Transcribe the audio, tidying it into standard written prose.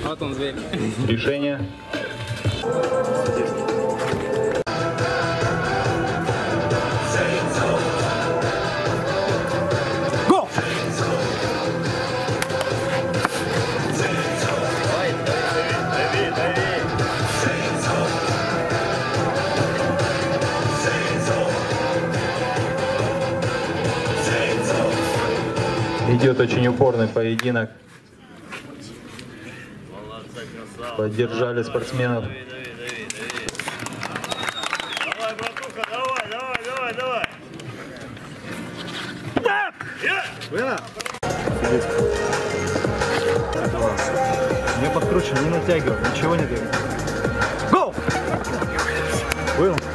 Вот он, зверь. Решение. Го! Идет очень упорный поединок. Поддержали спортсменов. Давай, братуха, давай. Не подкручивай, не натягивай, ничего не делай. Го! Был.